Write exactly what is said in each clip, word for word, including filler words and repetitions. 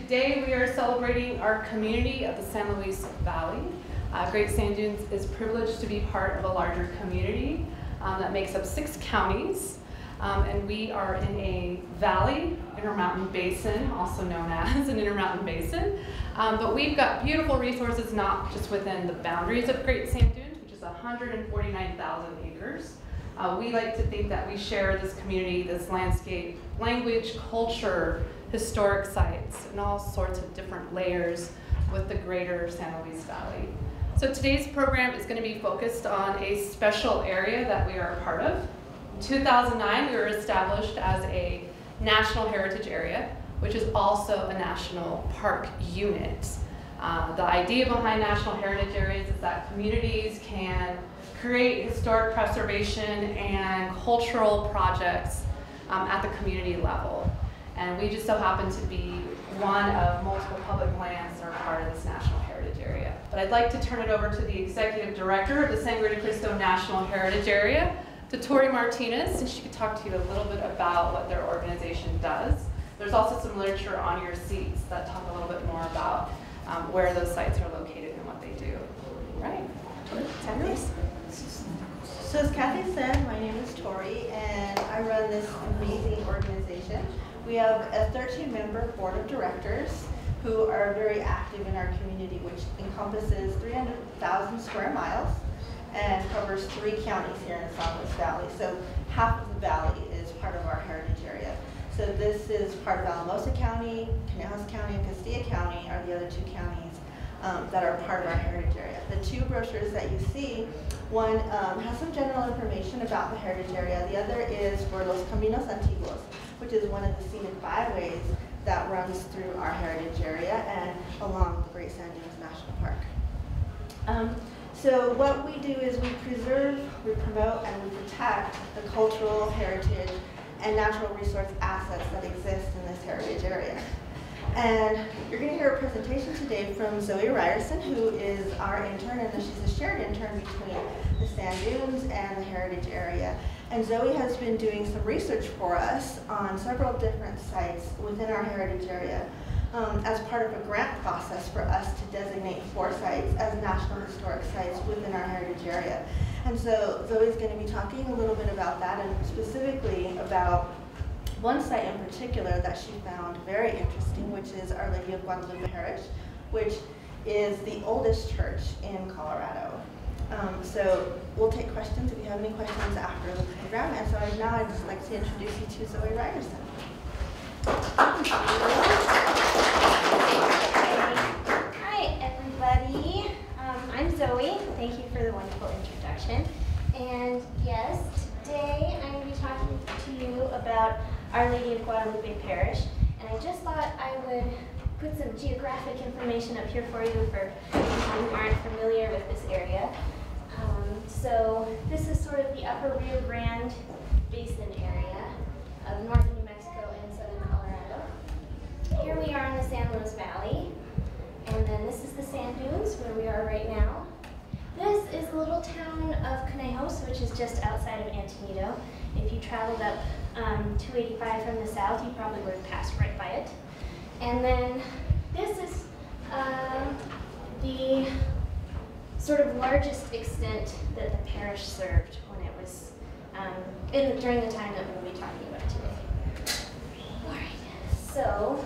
Today we are celebrating our community of the San Luis Valley. Uh, Great Sand Dunes is privileged to be part of a larger community um, that makes up six counties. Um, and we are in a valley, Intermountain Basin, also known as an Intermountain Basin. Um, but we've got beautiful resources not just within the boundaries of Great Sand Dunes, which is one hundred forty-nine thousand acres. Uh, we like to think that we share this community, this landscape, language, culture, historic sites, and all sorts of different layers with the greater San Luis Valley. So today's program is going to be focused on a special area that we are a part of. In two thousand nine, we were established as a National Heritage Area, which is also a National Park unit. Uh, the idea behind National Heritage Areas is that communities can create historic preservation and cultural projects um, at the community level. And we just so happen to be one of multiple public lands that are part of this National Heritage Area. But I'd like to turn it over to the Executive Director of the Sangre de Cristo National Heritage Area, to Tori Martinez, and she could talk to you a little bit about what their organization does. There's also some literature on your seats that talk a little bit more about um, where those sites are located and what they do. Right, Tori, ten years. So as Kathy said, my name is Tori, and I run this amazing organization. We have a thirteen member board of directors who are very active in our community, which encompasses three hundred thousand square miles and covers three counties here in the San Luis Valley. So half of the valley is part of our heritage area. So this is part of Alamosa County, Conejos County, and Castilla County are the other two counties um, that are part of our heritage area. The two brochures that you see, one um, has some general information about the heritage area. The other is for Los Caminos Antiguos, which is one of the scenic byways that runs through our heritage area and along the Great Sand Dunes National Park. Um, so what we do is we preserve, we promote, and we protect the cultural heritage and natural resource assets that exist in this heritage area. And you're going to hear a presentation today from Zoe Ryerson, who is our intern, and she's a shared intern between the Sand Dunes and the heritage area. And Zoe has been doing some research for us on several different sites within our heritage area um, as part of a grant process for us to designate four sites as National Historic Sites within our heritage area. And so Zoe's going to be talking a little bit about that, and specifically about one site in particular that she found very interesting, which is Our Lady of Guadalupe Parish, which is the oldest church in Colorado. Um, so we'll take questions if you have any questions after the program. And so now I'd just like to introduce you to Zoe Ryerson. Hi, everybody. Um, I'm Zoe. Thank you for the wonderful introduction. And yes, today I'm going to be talking to you about Our Lady of Guadalupe Parish. And I just thought I would put some geographic information up here for you for people who aren't familiar with this area. Um, so this is sort of the upper Rio Grande Basin area of northern New Mexico and southern Colorado. Here we are in the San Luis Valley, and then this is the Sand Dunes where we are right now. This is the little town of Conejos, which is just outside of Antonito. If you traveled up um, two eighty-five from the south, you probably would have passed right by it. And then this is uh, the sort of largest extent that the parish served when it was um, in the, during the time that we'll be talking about today. All right, so,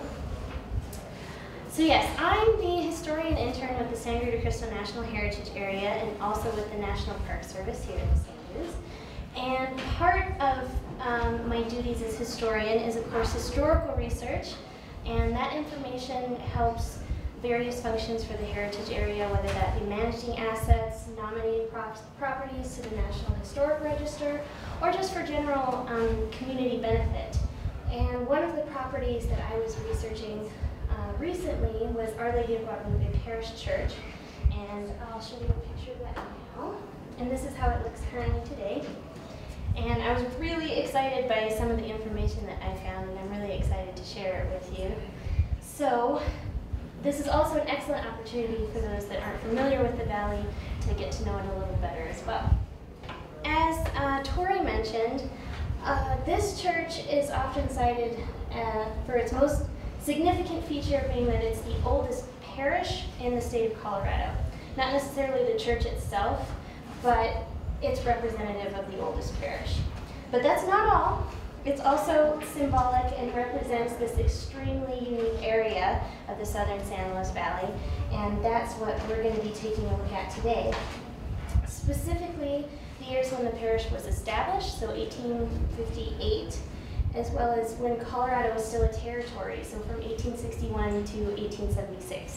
so yes, I'm the historian intern with the Sangre de Cristo National Heritage Area and also with the National Park Service here at the Sand Dunes. And part of um, my duties as historian is, of course, historical research, and that information helps various functions for the heritage area, whether that be managing assets, nominating prop properties to the National Historic Register, or just for general um, community benefit. And one of the properties that I was researching uh, recently was Our Lady of Guadalupe Parish Church, and I'll show you a picture of that now. And this is how it looks currently today. And I was really excited by some of the information that I found, and I'm really excited to share it with you. So, this is also an excellent opportunity for those that aren't familiar with the valley to get to know it a little better as well. As uh, Tori mentioned, uh, this church is often cited uh, for its most Significant feature being that it's the oldest parish in the state of Colorado. Not necessarily the church itself, but it's representative of the oldest parish. But that's not all. It's also symbolic and represents this extremely unique area of the southern San Luis Valley, and that's what we're going to be taking a look at today. Specifically, the years when the parish was established, so eighteen fifty-eight, as well as when Colorado was still a territory, so from eighteen sixty-one to eighteen seventy-six.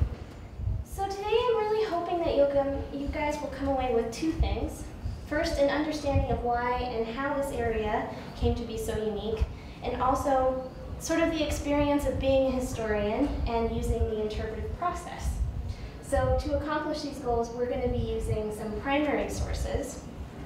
So today I'm really hoping that you'll come, you guys will come away with two things. First, an understanding of why and how this area came to be so unique, and also sort of the experience of being a historian and using the interpretive process. So to accomplish these goals, we're going to be using some primary sources.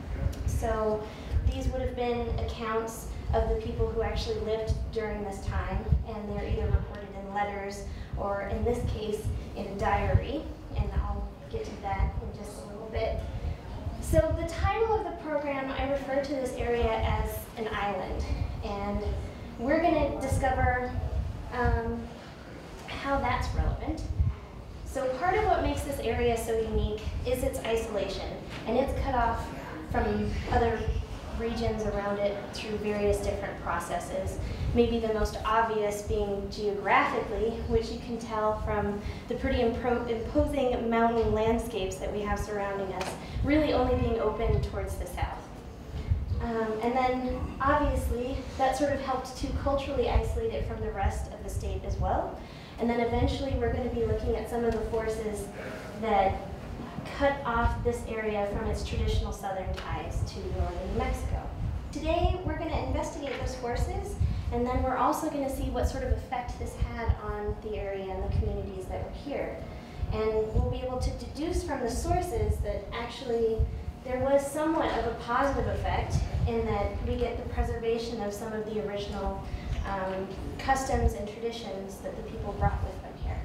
So these would have been accounts of the people who actually lived during this time, and they're either recorded in letters or, in this case, in a diary, and I'll get to that in just a little bit. So the title of the program, I refer to this area as an island, and we're going to discover um, how that's relevant. So part of what makes this area so unique is its isolation, and it's cut off from other regions around it through various different processes. Maybe the most obvious being geographically, which you can tell from the pretty impro imposing mountain landscapes that we have surrounding us, really only being open towards the south. Um, and then, obviously, that sort of helped to culturally isolate it from the rest of the state as well. And then eventually we're going to be looking at some of the forces that cut off this area from its traditional southern ties to northern New Mexico. Today we're going to investigate those forces, and then we're also going to see what sort of effect this had on the area and the communities that were here. And we'll be able to deduce from the sources that actually there was somewhat of a positive effect in that we get the preservation of some of the original um, customs and traditions that the people brought with them here.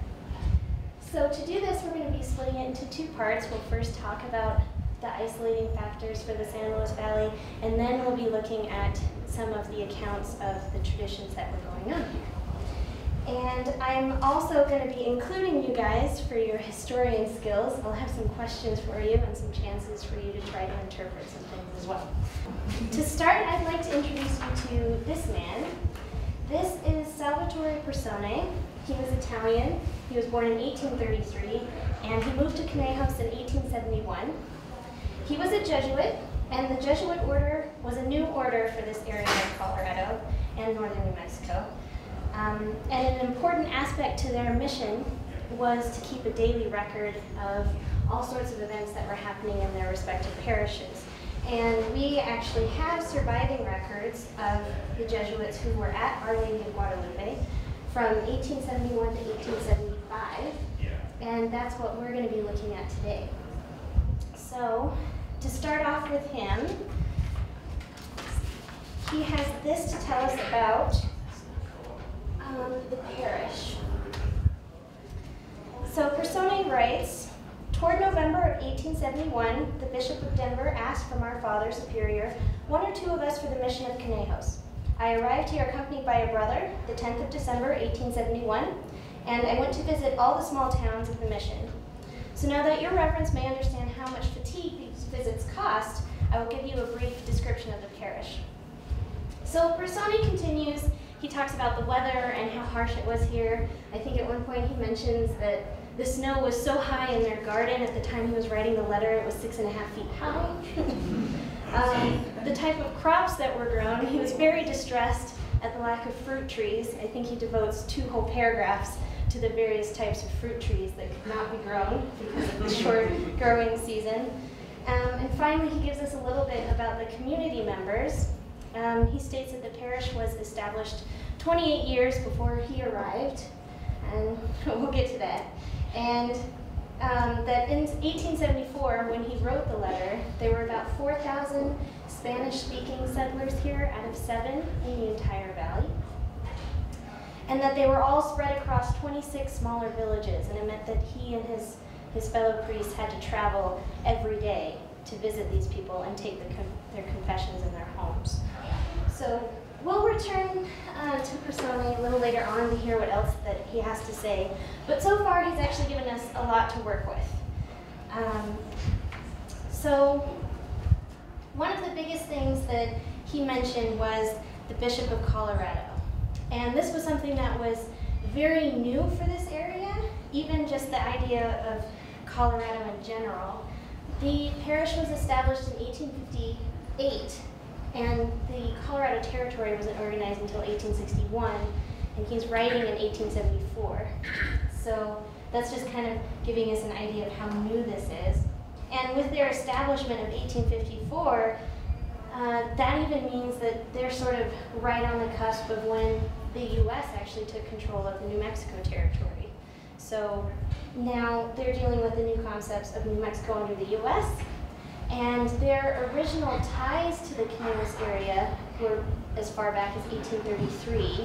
So to do this, we're going to be splitting it into two parts. We'll first talk about the isolating factors for the San Luis Valley, and then we'll be looking at some of the accounts of the traditions that were going on here. And I'm also going to be including you guys for your historian skills. I'll have some questions for you and some chances for you to try to interpret some things as well. To start, I'd like to introduce you to this man. This is Salvatore Persone. He was Italian. He was born in eighteen thirty-three, and he moved to Conejos in eighteen seventy-one. He was a Jesuit, and the Jesuit order was a new order for this area of Colorado and northern New Mexico. Um, and an important aspect to their mission was to keep a daily record of all sorts of events that were happening in their respective parishes. And we actually have surviving records of the Jesuits who were at Our Lady of Guadalupe from eighteen seventy-one to eighteen seventy-five, and that's what we're going to be looking at today. So, to start off with him, he has this to tell us about um, the parish. So Persone writes, toward November of eighteen seventy-one, the Bishop of Denver asked from our Father Superior one or two of us for the mission of Conejos. I arrived here accompanied by a brother, the tenth of December, eighteen seventy-one, and I went to visit all the small towns of the mission. So now that your reverence may understand how much fatigue these visits cost, I will give you a brief description of the parish. So Persone continues, he talks about the weather and how harsh it was here. I think at one point he mentions that the snow was so high in their garden at the time he was writing the letter, it was six and a half feet high. um, the type of crops that were grown, he was very distressed at the lack of fruit trees. I think he devotes two whole paragraphs to the various types of fruit trees that could not be grown because of the short growing season. Um, and finally, he gives us a little bit about the community members. Um, he states that the parish was established twenty-eight years before he arrived, and we'll get to that. And um, that in eighteen seventy-four, when he wrote the letter, there were about four thousand Spanish-speaking settlers here out of seven in the entire valley. And that they were all spread across twenty-six smaller villages, and it meant that he and his, his fellow priests had to travel every day to visit these people and take the, their confessions in their homes. So we'll return uh, to to Personae a little later on to hear what else that he has to say. But so far, he's actually given us a lot to work with. Um, so one of the biggest things that he mentioned was the Bishop of Colorado. And this was something that was very new for this area, even just the idea of Colorado in general. The parish was established in eighteen fifty-eight, and the Colorado Territory wasn't organized until eighteen sixty-one, and he's writing in eighteen seventy-four. So that's just kind of giving us an idea of how new this is. And with their establishment of eighteen fifty-four, uh, that even means that they're sort of right on the cusp of when the U S actually took control of the New Mexico Territory. So now they're dealing with the new concepts of New Mexico under the U S, and their original ties to the Canelos area were as far back as eighteen thirty-three,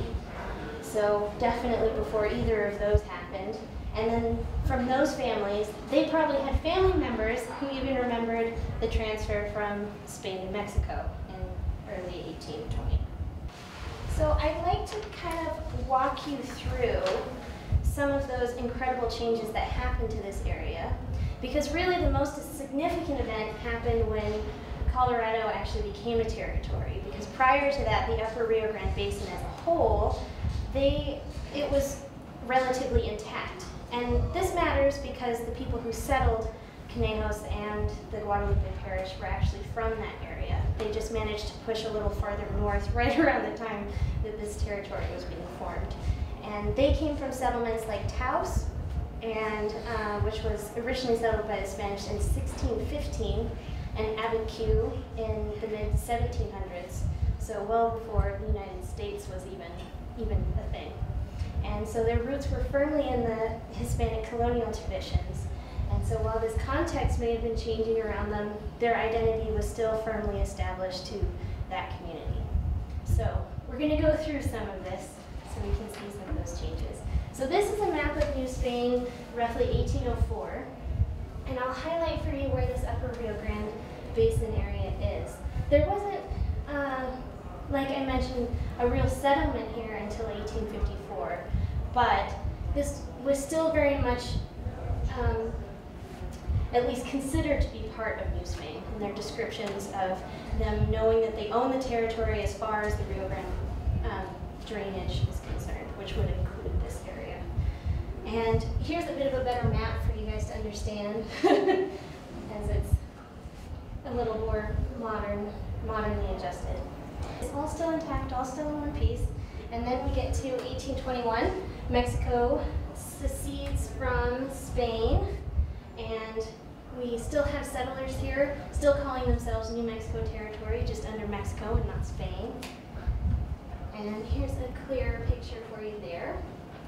so definitely before either of those happened. And then from those families, they probably had family members who even remembered the transfer from Spain to Mexico in early eighteen twenty. So I'd like to kind of walk you through some of those incredible changes that happened to this area, because really the most significant event happened when Colorado actually became a territory, because prior to that, the Upper Rio Grande Basin as a whole, they, it was relatively intact. And this matters because the people who settled Conejos and the Guadalupe Parish were actually from that area. They just managed to push a little farther north right around the time that this territory was being formed. And they came from settlements like Taos, and uh, which was originally settled by the Spanish in sixteen fifteen, and Abiquiu in the mid seventeen hundreds, so well before the United States was even, even a thing. And so their roots were firmly in the Hispanic colonial traditions. And so while this context may have been changing around them, their identity was still firmly established to that community. So we're going to go through some of this so we can see some of those changes. So this is a map of New Spain, roughly eighteen oh four. And I'll highlight for you where this Upper Rio Grande Basin area is. There wasn't, uh, like I mentioned, a real settlement here until eighteen fifty-four, but this was still very much um, at least considered to be part of New Spain, and their descriptions of them knowing that they own the territory as far as the Rio Grande um, drainage is concerned, which would include this area. And here's a bit of a better map for you guys to understand, as it's a little more modern, modernly adjusted. It's all still intact, all still in one piece. And then we get to eighteen twenty-one. Mexico secedes from Spain, and we still have settlers here, still calling themselves New Mexico Territory, just under Mexico and not Spain. And here's a clear picture for you there.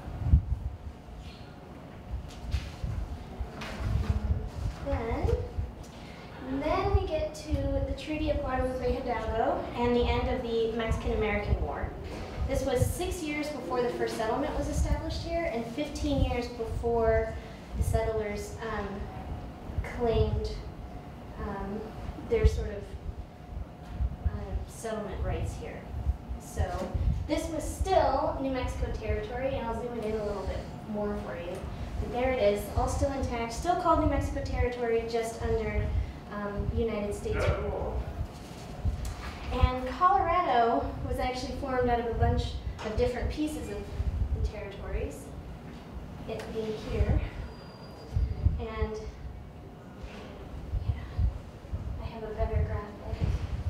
Then, and then we get to the Treaty of Guadalupe Hidalgo and the end of the Mexican-American War. This was six years before the first settlement was established here, and fifteen years before the settlers um, claimed um, their sort of uh, settlement rights here. So this was still New Mexico territory, and I'll zoom it in a little bit more for you. But there it is, all still intact, still called New Mexico territory, just under um, United States rule. And Colorado was actually formed out of a bunch of different pieces of the territories, it being here. And yeah, I have a better graphic.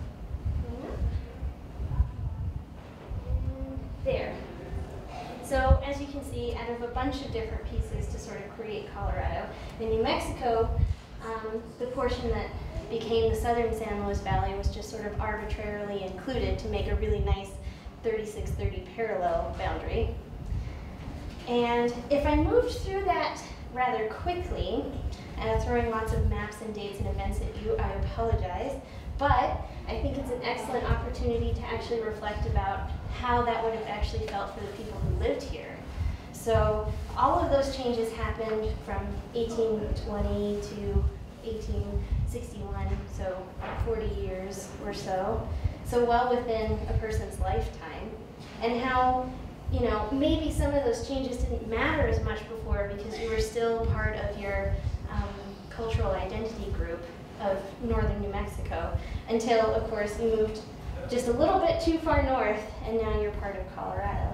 And there. So as you can see, out of a bunch of different pieces to sort of create Colorado, in New Mexico, um, the portion that became the southern San Luis Valley was just sort of arbitrarily included to make a really nice thirty-six thirty parallel boundary. And if I moved through that rather quickly, uh, throwing lots of maps and dates and events at you, I apologize, but I think it's an excellent opportunity to actually reflect about how that would have actually felt for the people who lived here. So all of those changes happened from eighteen twenty to eighteen sixty-one, so forty years or so, so well within a person's lifetime. and how, you know, maybe some of those changes didn't matter as much before because you were still part of your um, cultural identity group of northern New Mexico, until, of course, you moved just a little bit too far north, and now you're part of Colorado.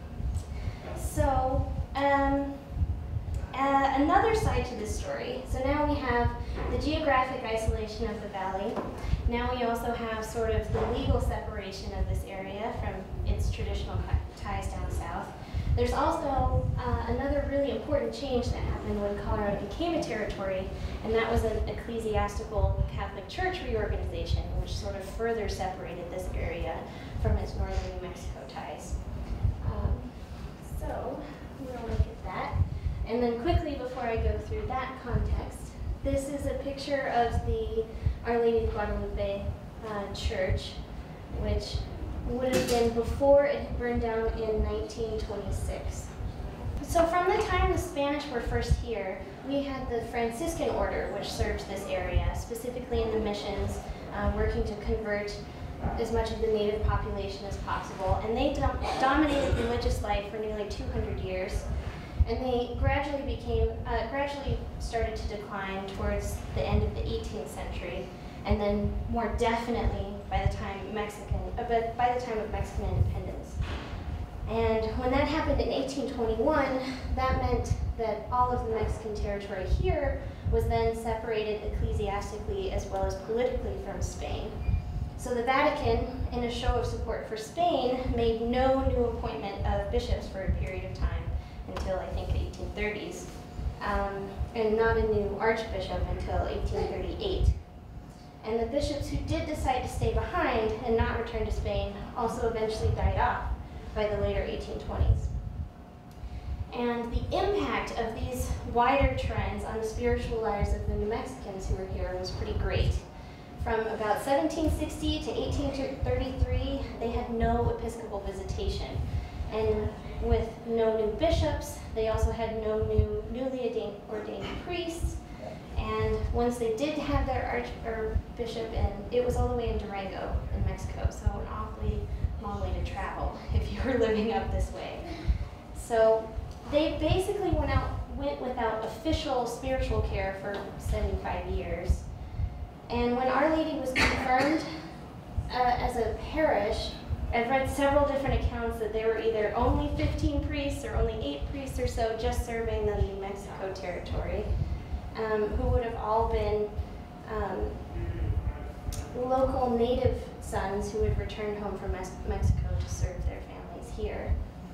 So, um, uh, another side to this story. So now we have the geographic isolation of the valley. Now we also have sort of the legal separation of this area from its traditional ties down south. There's also uh, another really important change that happened when Colorado became a territory, and that was an ecclesiastical Catholic Church reorganization, which sort of further separated this area from its northern New Mexico ties. Um, so we'll look at that. And then quickly, before I go through that context, this is a picture of the Our Lady of Guadalupe uh, church, which would have been before it had burned down in nineteen twenty-six. So from the time the Spanish were first here, we had the Franciscan order, which served this area, specifically in the missions, uh, working to convert as much of the native population as possible. And they dom dominated religious life for nearly two hundred years. And they gradually became, uh, gradually started to decline towards the end of the eighteenth century, and then more definitely by the time Mexican, uh, but by the time of Mexican independence. And when that happened in eighteen twenty-one, that meant that all of the Mexican territory here was then separated ecclesiastically as well as politically from Spain. So the Vatican, in a show of support for Spain, made no new appointment of bishops for a period of time, until I think eighteen thirties, um, and not a new archbishop until eighteen thirty-eight. And the bishops who did decide to stay behind and not return to Spain also eventually died off by the later eighteen twenties. And the impact of these wider trends on the spiritual lives of the New Mexicans who were here was pretty great. From about seventeen sixty to eighteen thirty-three, they had no episcopal visitation. And with no new bishops, they also had no new newly ordained, ordained priests. And once they did have their arch or bishop in, it was all the way in Durango in Mexico, so an awfully long way to travel if you were living up this way. So they basically went out went without official spiritual care for seventy-five years. And when Our Lady was confirmed uh, as a parish, I've read several different accounts that there were either only fifteen priests or only eight priests or so just serving the New Mexico territory, um, who would have all been um, local native sons who had returned home from Mexico to serve their families here.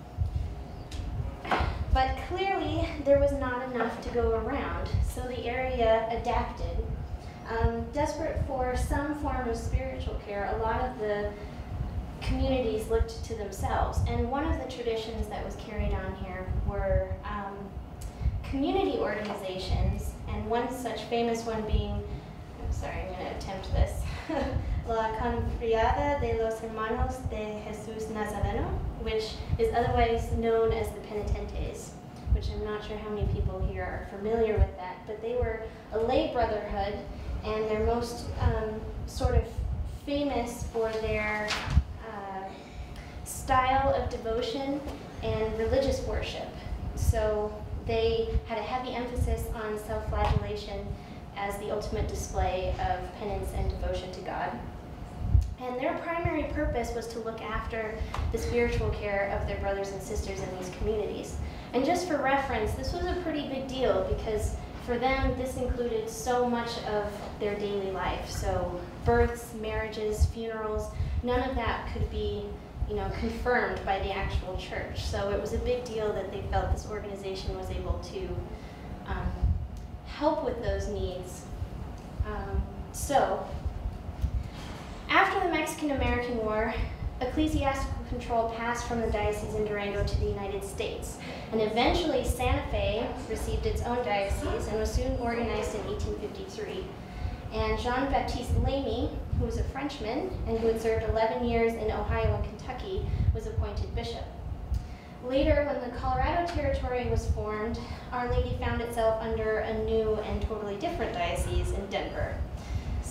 But clearly, there was not enough to go around, so the area adapted. Um, desperate for some form of spiritual care, a lot of the communities looked to themselves. And one of the traditions that was carried on here were um, community organizations, and one such famous one being, I'm sorry, I'm going to attempt this, La Confriada de los Hermanos de Jesús Nazareno, which is otherwise known as the Penitentes, which I'm not sure how many people here are familiar with that, but they were a lay brotherhood, and they're most um, sort of famous for their uh, style of devotion and religious worship. So they had a heavy emphasis on self-flagellation as the ultimate display of penance and devotion to God. And their primary purpose was to look after the spiritual care of their brothers and sisters in these communities. And just for reference, this was a pretty big deal because for them, this included so much of their daily life. So births, marriages, funerals, none of that could be, you know, confirmed by the actual church. So it was a big deal that they felt this organization was able to um, help with those needs. Um, so after the Mexican-American War, ecclesiastical control passed from the diocese in Durango to the United States. And eventually Santa Fe received its own diocese and was soon organized in eighteen fifty-three. And Jean-Baptiste Lamy, who was a Frenchman and who had served eleven years in Ohio and Kentucky, was appointed bishop. Later, when the Colorado Territory was formed, Our Lady found itself under a new and totally different diocese in Denver.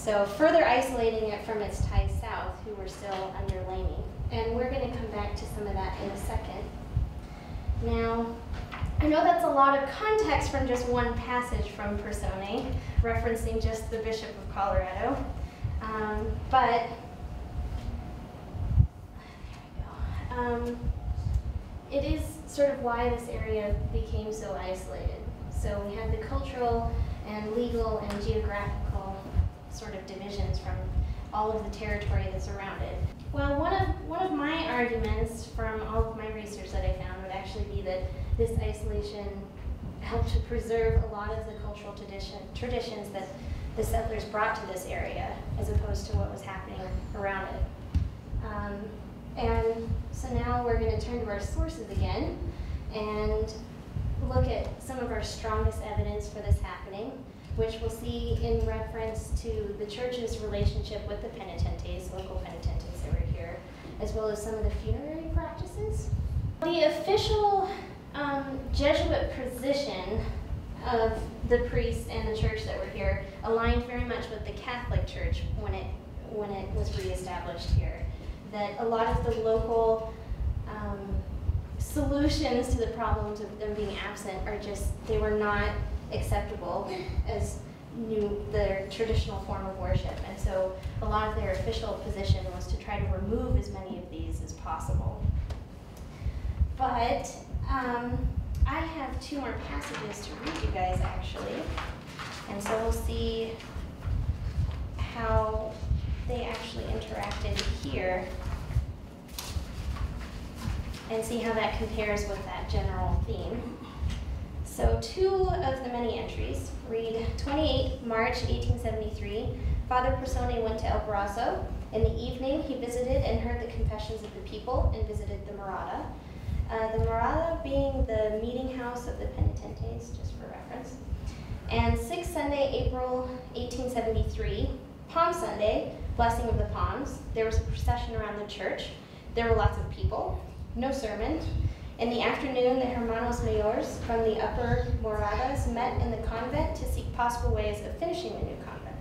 So further isolating it from its ties south, who were still under Lamy. And we're going to come back to some of that in a second. Now, I know that's a lot of context from just one passage from Personae, referencing just the Bishop of Colorado. Um, but, there we go. Um, it is sort of why this area became so isolated. So we have the cultural and legal and geographical sort of divisions from all of the territory that's around it. Well, one of, one of my arguments from all of my research that I found would actually be that this isolation helped to preserve a lot of the cultural tradition, traditions that the settlers brought to this area, as opposed to what was happening around it. Um, and so now we're going to turn to our sources again and look at some of our strongest evidence for this happening, which we'll see in reference to the church's relationship with the penitentes, local penitentes that were here, as well as some of the funerary practices. The official um, Jesuit position of the priests and the church that were here aligned very much with the Catholic Church when it, when it was reestablished here. That a lot of the local um, solutions to the problems of them being absent are just, they were not acceptable as new, their traditional form of worship. And so a lot of their official position was to try to remove as many of these as possible. But um, I have two more passages to read you guys actually. And so we'll see how they actually interacted here and see how that compares with that general theme. So two of the many entries read, twenty-eighth March eighteen seventy-three, Father Personae went to El Brazo. In the evening, he visited and heard the confessions of the people and visited the Morada. Uh, the Morada being the meeting house of the penitentes, just for reference. And sixth Sunday, April eighteen seventy-three, Palm Sunday, Blessing of the Palms. There was a procession around the church. There were lots of people, no sermon. In the afternoon, the Hermanos Mayores from the upper Moradas met in the convent to seek possible ways of finishing the new convent.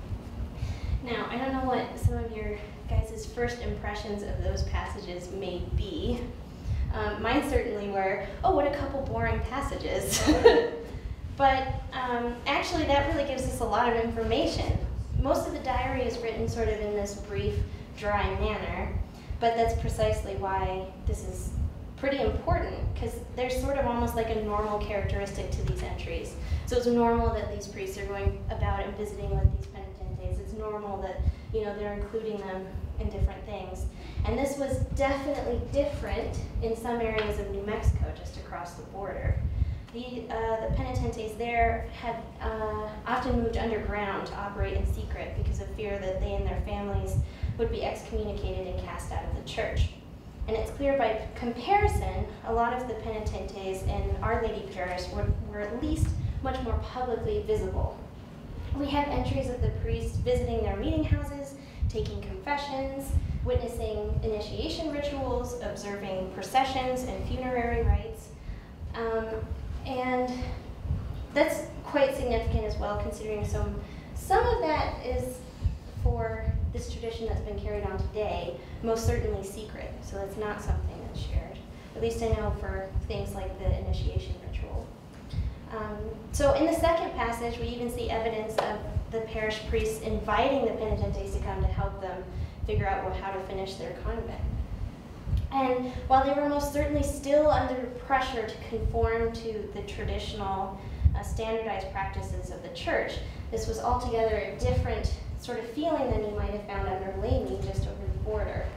Now, I don't know what some of your guys' first impressions of those passages may be. Um, mine certainly were, oh, what a couple boring passages. But um, actually, that really gives us a lot of information. Most of the diary is written sort of in this brief, dry manner, but that's precisely why this is pretty important, because there's sort of almost like a normal characteristic to these entries. So it's normal that these priests are going about and visiting with these penitentes. It's normal that, you know, they're including them in different things. And this was definitely different in some areas of New Mexico, just across the border. The, uh, the penitentes there had uh, often moved underground to operate in secret because of fear that they and their families would be excommunicated and cast out of the church. And it's clear by comparison, a lot of the penitentes in Our Lady Parish were, were at least much more publicly visible. We have entries of the priests visiting their meeting houses, taking confessions, witnessing initiation rituals, observing processions and funerary rites. Um, and that's quite significant as well, considering some, some of that is for this tradition that's been carried on today, most certainly secret, so that's not something that's shared. At least I know for things like the initiation ritual. Um, so in the second passage, we even see evidence of the parish priests inviting the penitentes to come to help them figure out how to finish their convent. And while they were most certainly still under pressure to conform to the traditional uh, standardized practices of the church, this was altogether a different sort of feeling than you might have found under Lamy just over the border.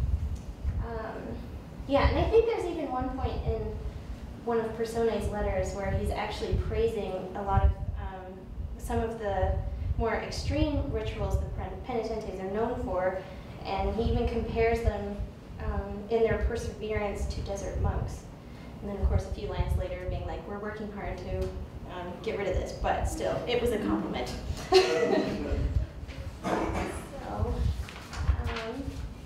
Um, yeah, and I think there's even one point in one of Personae's letters where he's actually praising a lot of um, some of the more extreme rituals the penitentes are known for, and he even compares them um, in their perseverance to desert monks. And then, of course, a few lines later being like, we're working hard to um, get rid of this, but still, it was a compliment. So, um,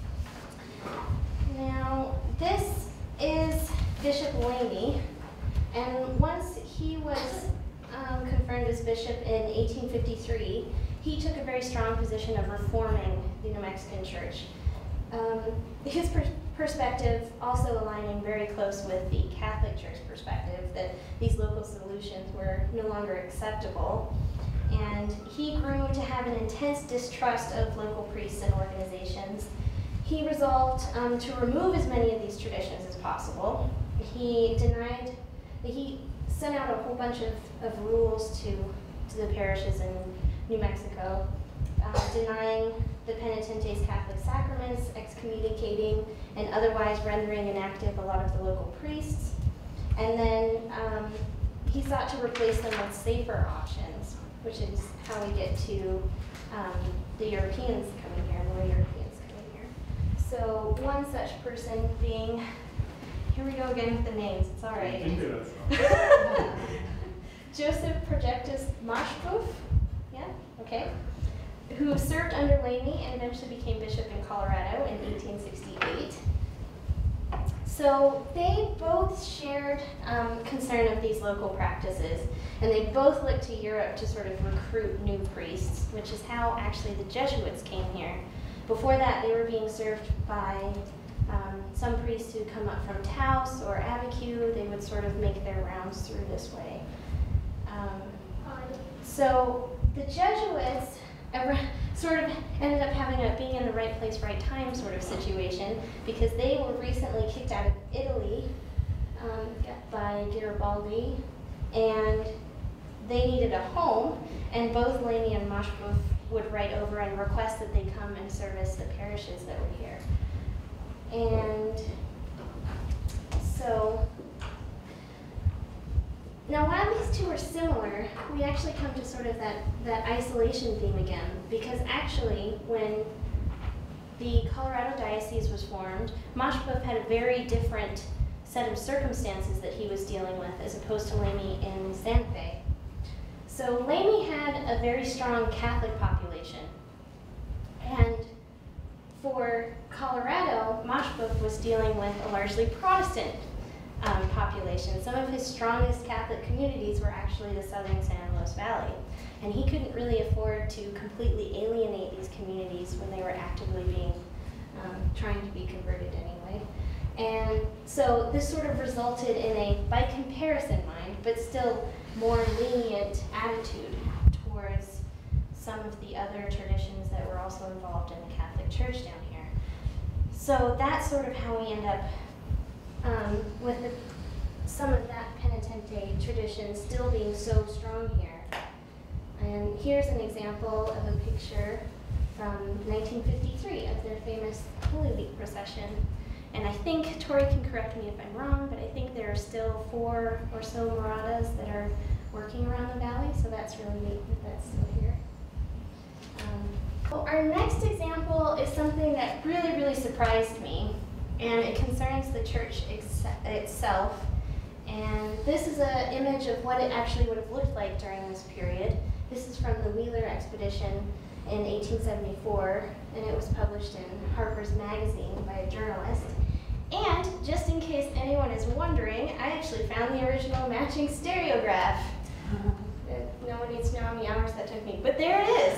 now this is Bishop Lamy, and once he was um, confirmed as bishop in eighteen fifty-three, he took a very strong position of reforming the New Mexican church. Um, his per perspective also aligning very close with the Catholic Church perspective, that these local solutions were no longer acceptable. And he grew to have an intense distrust of local priests and organizations. He resolved um, to remove as many of these traditions as possible. He denied, he sent out a whole bunch of, of rules to, to the parishes in New Mexico, uh, denying the penitentes Catholic sacraments, excommunicating and otherwise rendering inactive a lot of the local priests. And then um, he sought to replace them with safer options, which is how we get to um, the Europeans coming here, more Europeans coming here. So one such person being, here we go again with the names, it's all right. Joseph Projectus Mashpuf, yeah, okay, who served under Lamy and eventually became bishop in Colorado in eighteen sixty-eight. So they both shared um, concern of these local practices, and they both looked to Europe to sort of recruit new priests, which is how actually the Jesuits came here. Before that, they were being served by um, some priests who come up from Taos or Abiquiu. They would sort of make their rounds through this way. Um, so the Jesuits ever sort of ended up having a being in the right place, right time sort of situation, because they were recently kicked out of Italy um, by Garibaldi, and they needed a home, and both Lamy and Mashpuf would write over and request that they come and service the parishes that were here. And so, now while these two are similar, we actually come to sort of that, that isolation theme again, because actually when the Colorado Diocese was formed, Mashpuf had a very different set of circumstances that he was dealing with as opposed to Lamy in Santa Fe. So Lamy had a very strong Catholic population, and for Colorado, Mashpuf was dealing with a largely Protestant Um, population. Some of his strongest Catholic communities were actually the southern San Luis Valley, and he couldn't really afford to completely alienate these communities when they were actively being um, trying to be converted anyway. And so this sort of resulted in a, by comparison mind, but still more lenient attitude towards some of the other traditions that were also involved in the Catholic Church down here. So that's sort of how we end up Um, with the, some of that penitente tradition still being so strong here. And here's an example of a picture from nineteen fifty-three of their famous Holy Week procession. And I think, Tori can correct me if I'm wrong, but I think there are still four or so Moradas that are working around the valley, so that's really neat that that's still here. Um, well, our next example is something that really, really surprised me. And it concerns the church itself. And this is an image of what it actually would have looked like during this period. This is from the Wheeler expedition in eighteen seventy-four, and it was published in Harper's Magazine by a journalist. And just in case anyone is wondering, I actually found the original matching stereograph. No one needs to know how many hours that took me, but there it is.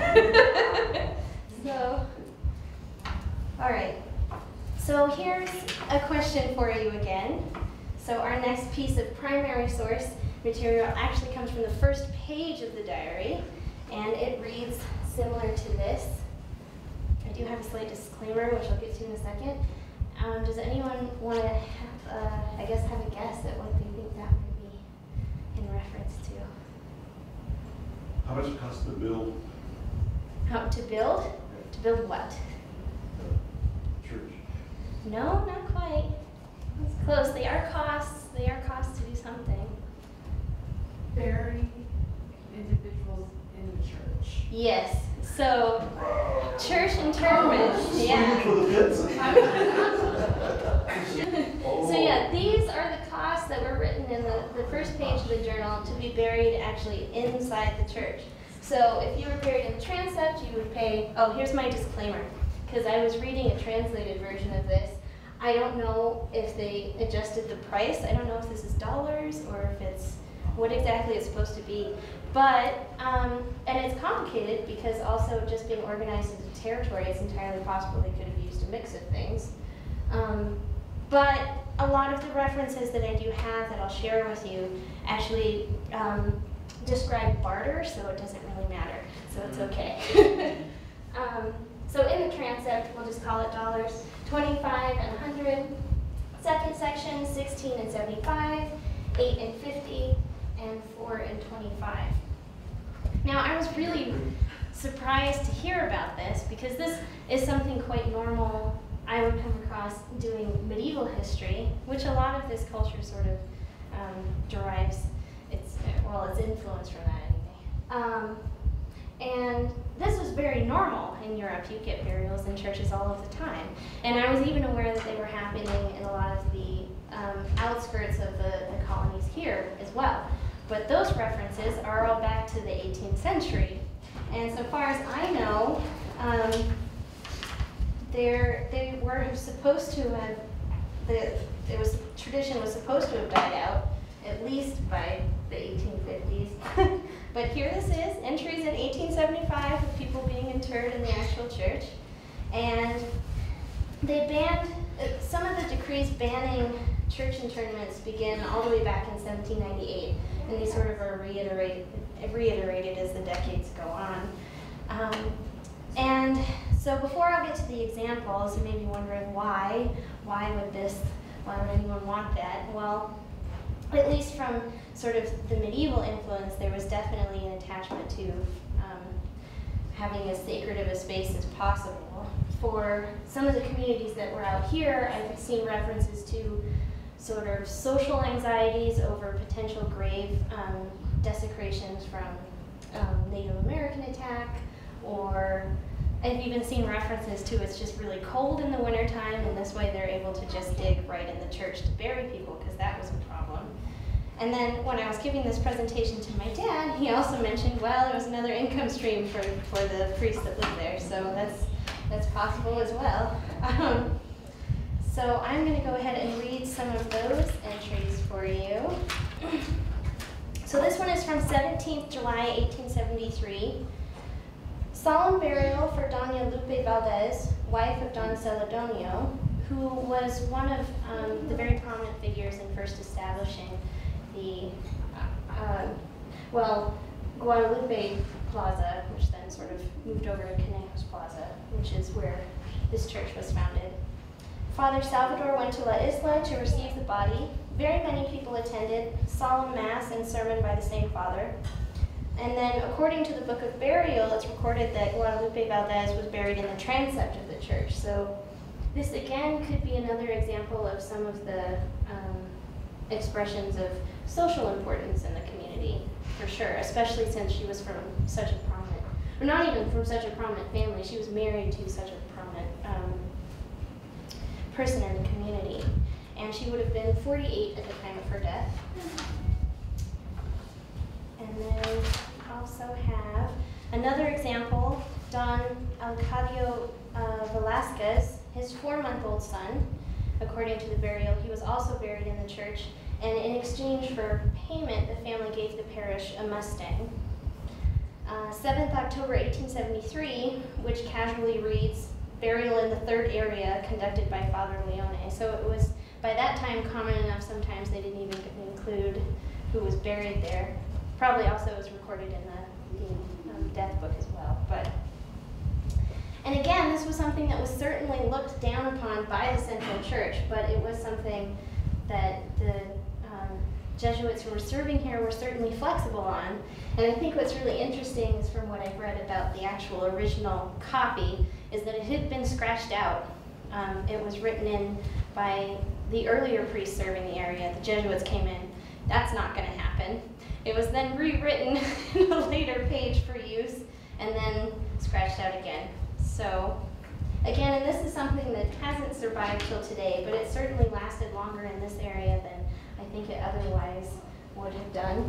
So, all right. So here's a question for you again. So our next piece of primary source material actually comes from the first page of the diary, and it reads similar to this. I do have a slight disclaimer, which I'll get to in a second. Um, does anyone want to, uh, I guess, have a guess at what they think that would be in reference to? How much it costs to build? How to build? To build what? Church. No, not quite. It's close. They are costs. They are costs to do something. Bury individuals in the church. Yes. So, church interments. Yeah. For the pits? So yeah, these are the costs that were written in the, the first page of the journal to be buried actually inside the church. So if you were buried in the transept, you would pay, oh, here's my disclaimer, because I was reading a translated version of this. I don't know if they adjusted the price. I don't know if this is dollars or if it's what exactly it's supposed to be. But, um, and it's complicated because also just being organized as a territory, it's entirely possible they could have used a mix of things. Um, but a lot of the references that I do have that I'll share with you actually um, describe barter, so it doesn't really matter, so it's okay. um, so in the transept, we'll just call it dollars, twenty-five and one hundred. Second section, sixteen and seventy-five, eight and fifty, and four and twenty-five. Now, I was really surprised to hear about this because this is something quite normal I would come across doing medieval history, which a lot of this culture sort of um, derives its, well, its influence from that anyway. Um, and this was very normal in Europe. You get burials in churches all of the time. And I was even aware that they were happening in a lot of the um, outskirts of the, the colonies here as well. But those references are all back to the eighteenth century. And so far as I know, um, they're, they were supposed to have, the, it was, tradition was supposed to have died out, at least by the eighteen fifties. But here this is, entries in eighteen seventy-five of people being interred in the actual church. And they banned, uh, some of the decrees banning church internments begin all the way back in seventeen ninety-eight. And these sort of are reiterated, reiterated as the decades go on. Um, and so before I get to the examples, you may be wondering why, why would this, why would anyone want that? Well, at least from sort of the medieval influence, there was definitely an attachment to um, having as sacred of a space as possible. For some of the communities that were out here, I've seen references to sort of social anxieties over potential grave um, desecrations from um, Native American attack, or I've even seen references to it's just really cold in the wintertime, and this way they're able to just dig right in the church to bury people, because that was a problem. And then when I was giving this presentation to my dad, he also mentioned, well, it was another income stream for, for the priests that lived there, so that's, that's possible as well. Um, So I'm going to go ahead and read some of those entries for you. So this one is from seventeenth July eighteen seventy-three. Solemn burial for Doña Lupe Valdez, wife of Don Celedonio, who was one of um, the very prominent figures in first establishing the, uh, well, Guadalupe Plaza, which then sort of moved over to Conejos Plaza, which is where this church was founded. Father Salvador went to La Isla to receive the body. Very many people attended, solemn mass and sermon by the same father. And then, according to the Book of Burial, it's recorded that Guadalupe Valdez was buried in the transept of the church. So this again could be another example of some of the um, expressions of social importance in the community, for sure, especially since she was from such a prominent, or not even from such a prominent family, she was married to such a prominent um, person in the community. And she would have been forty-eight at the time of her death. And then we also have another example, Don Alcadio uh, Velasquez, his four-month-old son. According to the burial, he was also buried in the church, and in exchange for payment, the family gave the parish a Mustang. Uh, seventh October eighteen seventy-three, which casually reads, burial in the third area conducted by Father Leone. So it was, by that time, common enough sometimes they didn't even include who was buried there. Probably also was recorded in the, the um, death book as well. But, and again, this was something that was certainly looked down upon by the Central Church, but it was something that the um, Jesuits who were serving here were certainly flexible on. And I think what's really interesting is from what I've read about the actual original copy, is that it had been scratched out. Um, it was written in by the earlier priests serving the area. The Jesuits came in. That's not going to happen. It was then rewritten in a later page for use, and then scratched out again. So, again, and this is something that hasn't survived till today, but it certainly lasted longer in this area than I think it otherwise would have done.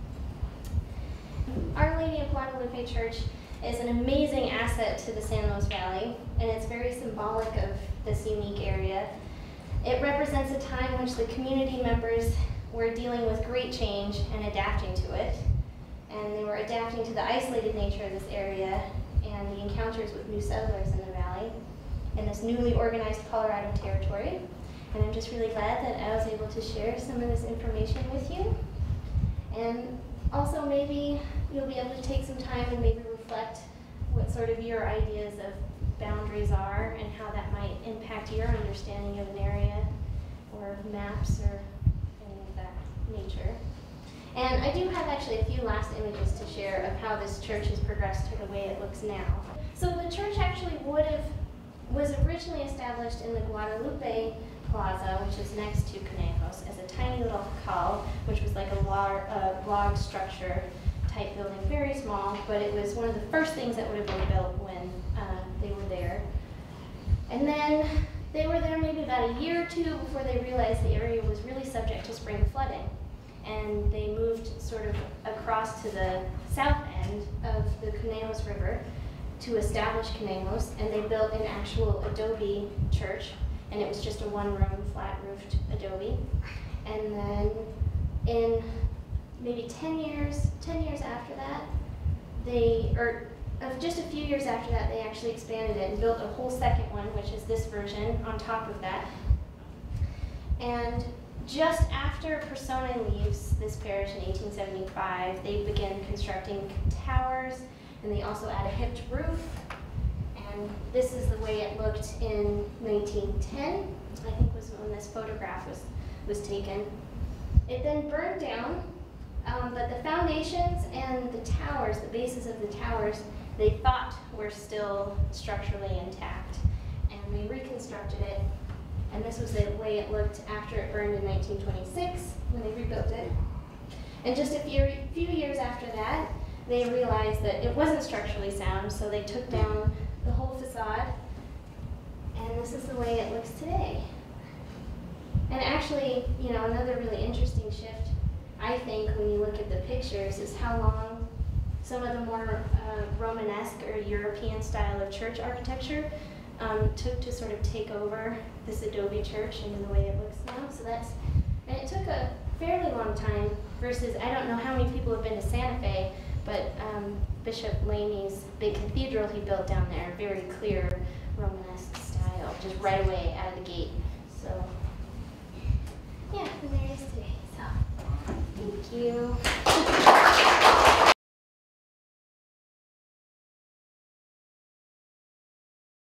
Our Lady of Guadalupe Church is an amazing asset to the San Luis Valley, and it's very symbolic of this unique area. It represents a time in which the community members were dealing with great change and adapting to it. And they were adapting to the isolated nature of this area and the encounters with new settlers in the valley in this newly organized Colorado territory. And I'm just really glad that I was able to share some of this information with you. And also maybe you'll be able to take some time and maybe reflect what sort of your ideas of boundaries are and how that might impact your understanding of an area or maps or any of that nature. And I do have actually a few last images to share of how this church has progressed to the way it looks now. So the church actually would have, was originally established in the Guadalupe Plaza, which is next to Conejos, as a tiny little jacal, which was like a log, uh, log structure type building, very small, but it was one of the first things that would have been built when uh, they were there. And then they were there maybe about a year or two before they realized the area was really subject to spring flooding. And they moved sort of across to the south end of the Conejos River to establish Conejos, and they built an actual adobe church, and it was just a one-room, flat-roofed adobe. And then in maybe ten years, ten years after that, they, or uh, just a few years after that, they actually expanded it and built a whole second one, which is this version on top of that. And just after Persona leaves this parish in eighteen seventy-five, they begin constructing towers, and they also add a hipped roof. And this is the way it looked in nineteen ten, I think was when this photograph was, was taken. It then burned down, um, but the foundations and the towers, the bases of the towers, they thought were still structurally intact. And they reconstructed it. And this was the way it looked after it burned in nineteen twenty-six, when they rebuilt it. And just a few, few years after that, they realized that it wasn't structurally sound, so they took down the whole facade. And this is the way it looks today. And actually, you know, another really interesting shift, I think, when you look at the pictures, is how long some of the more uh, Romanesque or European style of church architecture Um, took to sort of take over this adobe church into the way it looks now. So that's, and it took a fairly long time versus, I don't know how many people have been to Santa Fe, but um, Bishop Lamy's big cathedral he built down there, very clear Romanesque style, just right away out of the gate. So, yeah, and there it is today. So, thank you.